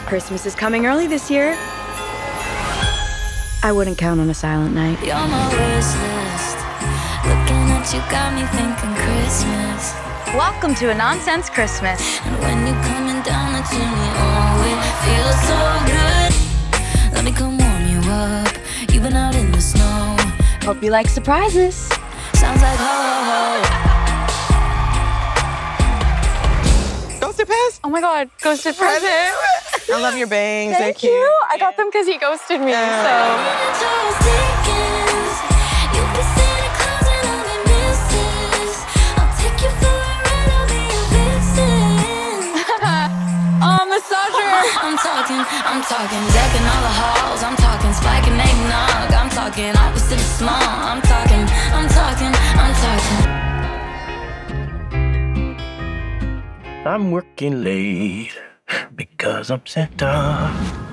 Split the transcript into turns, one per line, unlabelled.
Christmas is coming early this year. I wouldn't count on a silent night.
You're my wish list. Looking at you got me thinking Christmas.
Welcome to A Nonsense Christmas.
And when you're coming down the chimney, oh, it feels so good. Let me come warm you up. You've been out in the snow.
Hope you like surprises.
Sounds like ho ho ho.
Ghosted pass?
Oh my God, ghosted present.
I love your bangs. They're
Thank
cute.
you. I got them because he ghosted me,
I'm talking decking all the halls. I'm talking spiking eggnog. I'm talking opposite of small. I'm talking.
I'm working late because I'm Santa.